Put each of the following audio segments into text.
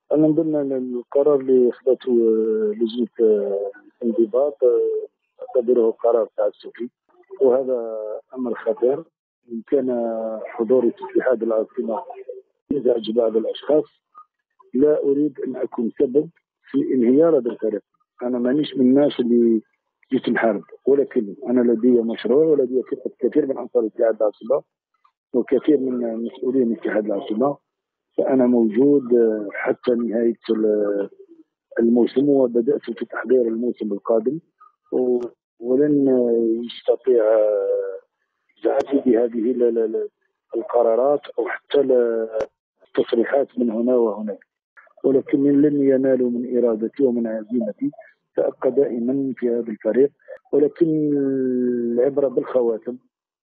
أنا نظن القرار اللي خذته لجنة الانضباط أعتبره قرار تعسفي، وهذا أمر خطير. إن كان حضوري في اتحاد العاصمة يزعج بعض الأشخاص، لا أريد أن أكون سبب في انهيار هذا الفريق. أنا مانيش من الناس اللي جيت نحارب، ولكن أنا لدي مشروع ولدي ثقة كثير من أنصار اتحاد العاصمة وكثير من مسؤولين اتحاد العاصمة، فأنا موجود حتى نهاية الموسم، وبدأت في تحضير الموسم القادم، ولن يستطيع إزعاجي بهذه القرارات أو حتى التصريحات من هنا وهناك، ولكن لن ينالوا من إرادتي ومن عزيمتي. سأبقى دائما في هذا الفريق، ولكن العبرة بالخواتم.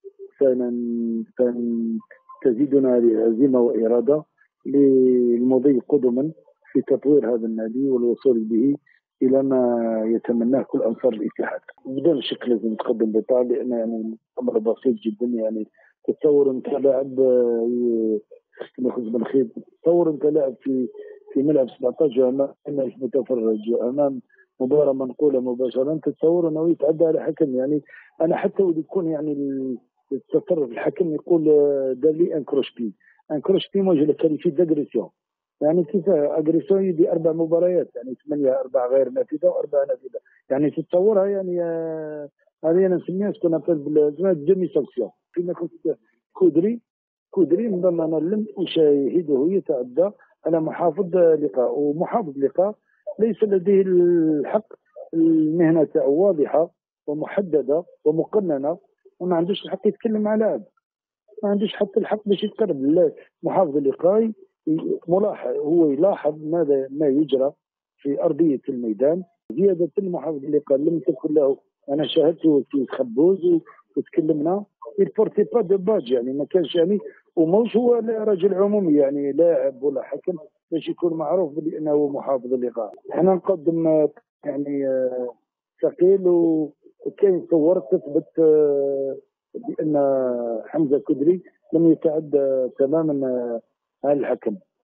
تزيدنا عزيمة وإرادة للمضي قدما في تطوير هذا النادي والوصول به إلى ما يتمناه كل أنصار الاتحاد. بدون شك لازم نتقدم بطال، لأن يعني أمر بسيط جدا. يعني تصور أنت لاعب ناخذ بالخير، تصور أنت لاعب في ملعب 17 أمام متفرج أمام مباراة منقولة مباشرة، أنت تتصور أنه يتعدى على حكم. يعني أنا حتى ودي يكون يعني التصرف الحكم يقول دار لي ان كروش بي موجه لكاليفي داغريسيون. يعني كيف اغريسيون يدي 4 مباريات، يعني 8 4 غير نافذه و4 نافذه، يعني تتصورها. يعني هذه انا نسميها سكون ابل ديمي سانكسيون. فيما كنت كودري نظن انا لم اشاهده يتعدى على محافظ لقاء، ومحافظ لقاء ليس لديه الحق. المهنه تاعو واضحه ومحدده ومقننه، وما عندوش الحق يتكلم مع لاعب، ما عندوش حتى الحق باش يتقرب محافظ اللقاء. ملاحظ هو يلاحظ ما يجرى في ارضيه الميدان. زياده المحافظ اللقاء لم تكن له. انا شاهدته في خبوز وتكلمنا البورتي با دو باج، يعني ما كانش يعني، وموش هو رجل عمومي يعني لاعب ولا حكم باش يكون معروف بانه محافظ اللقاء. احنا نقدم يعني ثقيل، وكاين صور تثبت بان حمزه كدري لم يتعدى تماما على الحكم.